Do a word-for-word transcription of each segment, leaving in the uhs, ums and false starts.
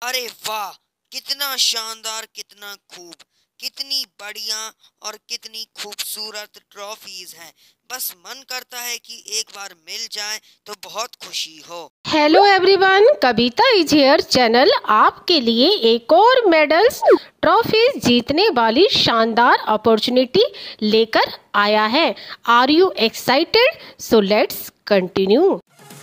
अरे वाह, कितना शानदार, कितना खूब, कितनी बढ़िया और कितनी खूबसूरत ट्रॉफीज हैं। बस मन करता है कि एक बार मिल जाए तो बहुत खुशी हो। Hello everyone, Kavita is here channel आपके लिए एक और मेडल्स ट्रॉफीज जीतने वाली शानदार अपॉर्चुनिटी लेकर आया है। Are you excited? So let's continue.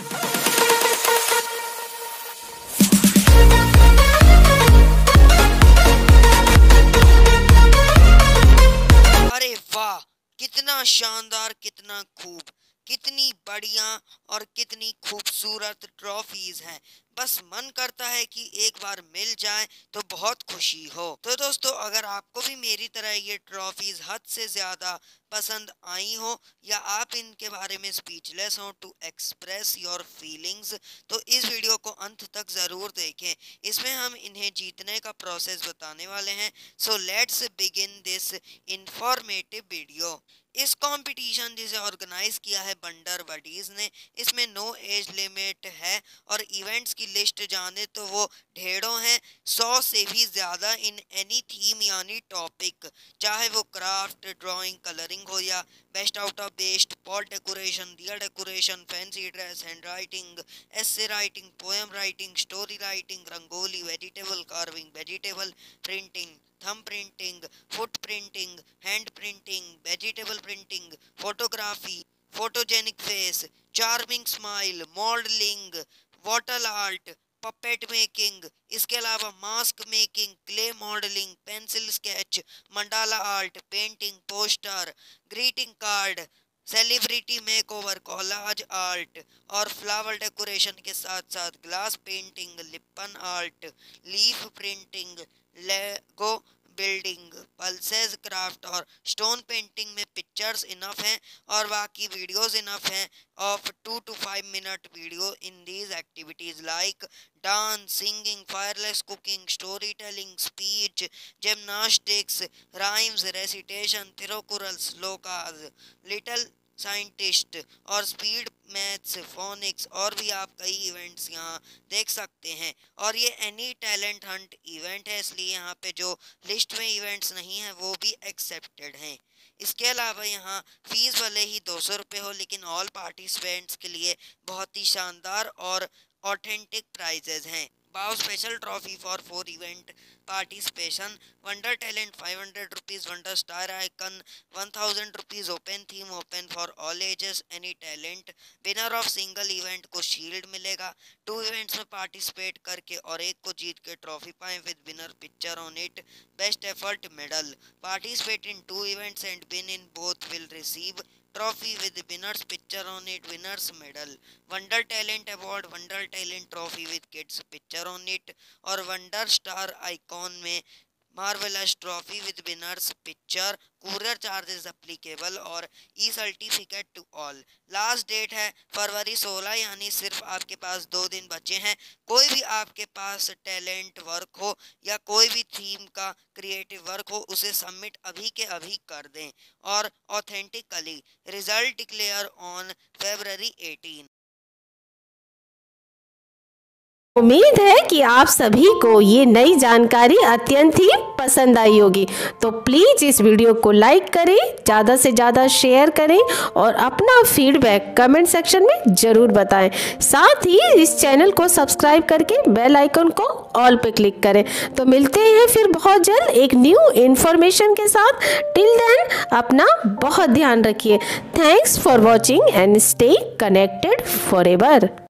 अरे वाह, कितना शानदार, कितना खूब, कितनी बढ़िया और कितनी खूबसूरत ट्रॉफीज हैं। बस मन करता है कि एक बार मिल जाए तो बहुत खुशी हो। तो दोस्तों, अगर आपको भी मेरी तरह ये ट्रॉफीज हद से ज्यादा पसंद आई हो या आप इनके बारे में स्पीचलेस हो टू एक्सप्रेस योर फीलिंग्स, तो इस वीडियो को अंत तक जरूर देखें। इसमें हम इन्हें जीतने का प्रोसेस बताने वाले हैं। So let's begin this informative video. इस कंपटीशन जिसे ऑर्गेनाइज किया है बंडर बडीज ने, इसमें नो एज लिमिट है और इवेंट्स की लिस्ट जाने तो वो ढेरों हैं, सौ से भी ज्यादा इन एनी थीम यानी टॉपिक, चाहे वो क्राफ्ट, ड्राइंग, कलरिंग हो या best out of best, pot decoration, diya decoration, fancy dress, hand writing, essay writing, poem writing, story writing, rangoli, vegetable carving, vegetable printing, thumb printing, foot printing, hand printing, vegetable printing, photography, photogenic face, charming smile, modelling, water art, puppet making, इसके अलावा mask making, clay modelling, pencil sketch, mandala art, painting, poster, greeting card, celebrity makeover, collage art और flower decoration के साथ साथ glass painting, lippan art, leaf printing, Lego building, pulses craft और stone painting में pictures enough हैं और बाकी videos enough हैं of two to five minute video in these activities like dance, singing, fireless cooking, story telling, speech, gymnastics, rhymes, recitation, Thirukkural, shlokas, little scientist और speed maths, phonics और भी आप कई इवेंट्स यहाँ देख सकते हैं। और ये एनी टैलेंट हंट इवेंट है, इसलिए यहाँ पे जो लिस्ट में इवेंट्स नहीं है वो भी एक्सेप्टेड हैं। इसके अलावा यहाँ फीस भले ही दो सौ रुपये हो, लेकिन ऑल पार्टिसिपेंट्स के लिए बहुत ही शानदार और ऑथेंटिक प्राइजेज हैं। बाउ special trophy for four event participation, wonder talent five hundred rupees, wonder star icon one thousand rupees, open theme open for all ages, any talent, winner of single event को shield मिलेगा, two events में participate करके और एक को जीत के trophy पाएं with winner picture on it, best effort medal, participate in two events and win in both will receive trophy with winners picture on it, winners medal, wonder talent award, wonder talent trophy with kids picture on it और wonder star icon में marvellous trophy with winners picture, courier charges applicable और e certificate to all. Last date है फरवरी सोलह, यानी सिर्फ आपके पास दो दिन बचे हैं। कोई भी आपके पास टैलेंट वर्क हो या कोई भी थीम का क्रिएटिव वर्क हो, उसे सबमिट अभी के अभी कर दें और authentically result declare on February eighteen. उम्मीद है कि आप सभी को ये नई जानकारी अत्यंत ही पसंद आई होगी। तो प्लीज़ इस वीडियो को लाइक करें, ज़्यादा से ज़्यादा शेयर करें और अपना फीडबैक कमेंट सेक्शन में ज़रूर बताएं। साथ ही इस चैनल को सब्सक्राइब करके बेल आइकन को ऑल पे क्लिक करें। तो मिलते हैं फिर बहुत जल्द एक न्यू इन्फॉर्मेशन के साथ। टिल देन अपना बहुत ध्यान रखिए। Thanks for watching and stay connected for ever.